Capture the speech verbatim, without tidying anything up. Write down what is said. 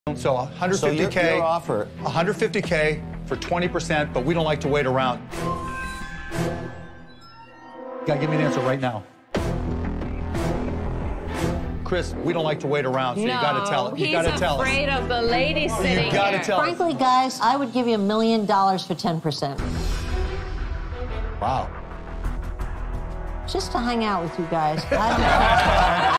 So one hundred fifty K, so your, your offer, one hundred fifty K for twenty percent, but we don't like to wait around. You gotta give me an answer right now. Chris, we don't like to wait around, so no, you gotta tell it. You gotta tell us. He's afraid of the lady sitting You gotta here. tell us. Frankly, guys, I would give you a million dollars for ten percent. Wow. Just to hang out with you guys. I